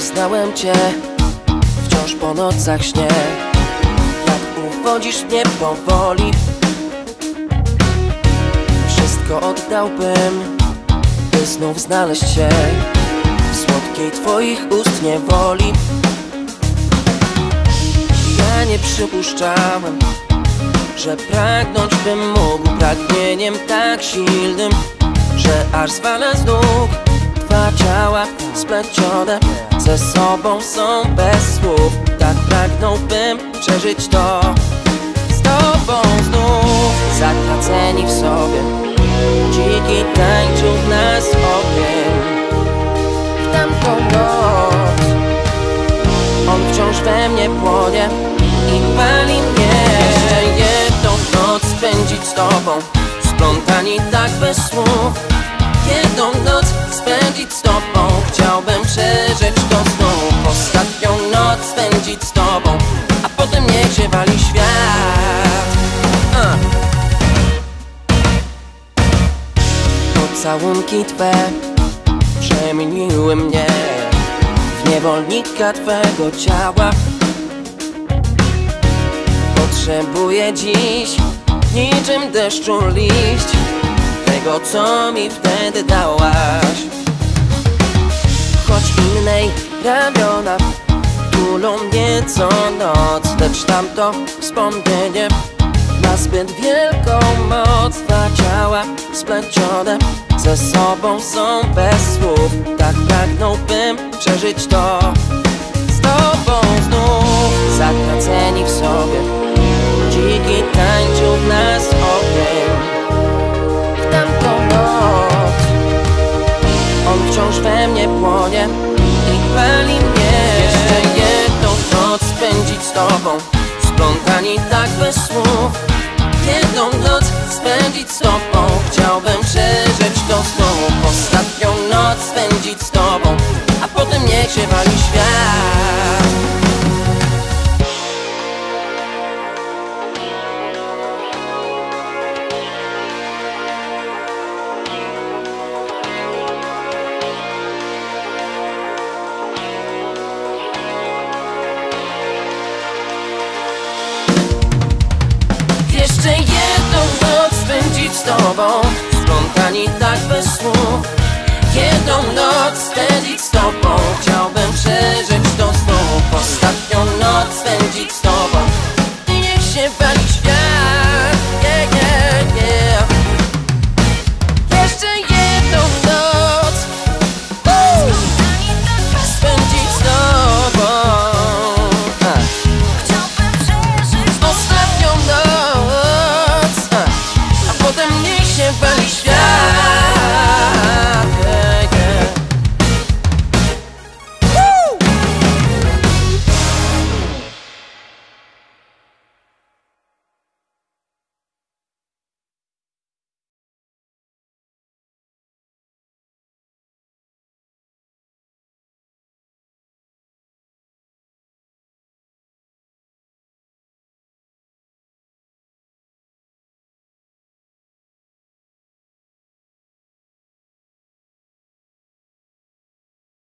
poznałem cię, wciąż po nocach śnie, jak uwodzisz mnie powoli. Wszystko oddałbym, by znów znaleźć się w słodkiej twoich ust niewoli. Ja nie przypuszczałem, że pragnąć bym mógł pragnieniem tak silnym, że aż zwala z nóg. Dwa ciała splecione ze sobą są bez słów. Tak pragnąłbym przeżyć to z tobą znów. Zatraceni w sobie, dziki tańczył w nas ogień. W tamtą noc on wciąż we mnie płonie i pali mnie. Jeszcze jedną noc spędzić z tobą, splątani tak bez słów. Jedną noc spędzić z tobą, chciałbym przeżyć to znów. Ostatnią noc spędzić z tobą, a potem niech się wali świat. Pocałunki twe przemieniły mnie w niewolnika twego ciała. Potrzebuję dziś niczym deszczu liść tego, co mi wtedy dałaś. Choć innej ramiona tulą mnie co noc, lecz tamto wspomnienie ma zbyt wielką moc. Dwa ciała splecione ze sobą są bez słów. Tak pragnąłbym przeżyć to z tobą znów. Zatraceni w sobie, dziki tańczył w nas ogień. W tamtą noc on wciąż we mnie płonie i pali mnie. Jeszcze jedną noc spędzić z tobą, splątani tak bez słów. Jedną noc spędzić z tobą, chciałbym przeżyć to znowu. Ostatnią noc spędzić z tobą, a potem niech się wali świat. Jeszcze jedną noc spędzić z tobą, splątani tak bez słów. Jedną noc spędzić z tobą, chciałbym przeżyć to znów. Ostatnią noc spędzić z tobą i niech się wali świat.